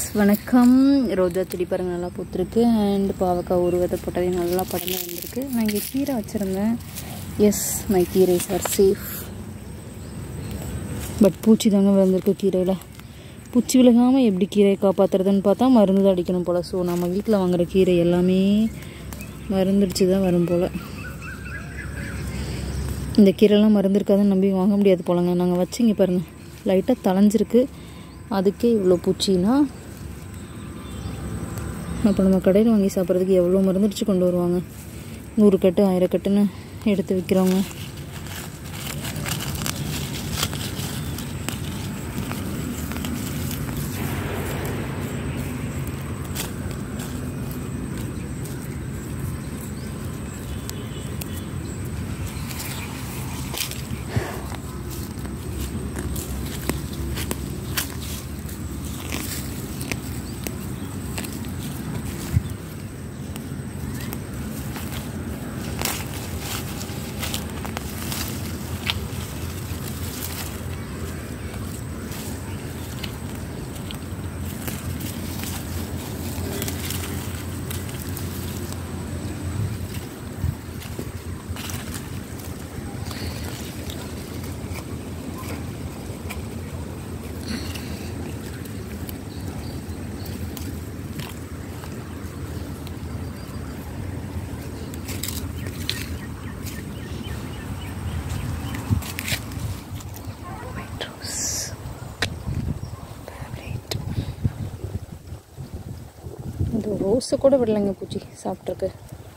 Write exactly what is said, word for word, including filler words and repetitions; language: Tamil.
வணக்கம். ரோஜா செடி பாருங்கள் நல்லா பூத்துருக்கு. அண்ட் பாவக்காய் ஒரு விதை போட்டதே நல்லா படங்க வந்திருக்கு. நான் இங்கே கீரை வச்சுருந்தேன். எஸ், மை கீரைஸ் ஆர் சேஃப். பட் பூச்சி தாங்க விழுந்திருக்கு கீரையில். பூச்சி விழுகாமல் எப்படி கீரையை காப்பாற்றுறதுன்னு பார்த்தா மருந்து தான் அடிக்கணும் போல். ஸோ நம்ம வீட்டில் வாங்குகிற கீரை எல்லாமே மருந்துடிச்சு தான் வரும் போல். இந்த கீரைலாம் மருந்து இருக்காதுன்னு நம்பி வாங்க முடியாது போலங்க. நாங்கள் வச்சு இங்கே பாருங்கள் லைட்டாக தளைஞ்சிருக்கு. அதுக்கே இவ்வளோ பூச்சின்னா அப்போ நம்ம கடையில் வாங்கி சாப்பிட்றதுக்கு எவ்வளோ மருந்துடிச்சு கொண்டு வருவாங்க. நூறு கட்டு ஆயிரக்கட்டுன்னு எடுத்து விற்கிறவங்க. இந்த ரோஸை கூட விடலைங்க பூச்சி சாப்பிட்ருக்கு.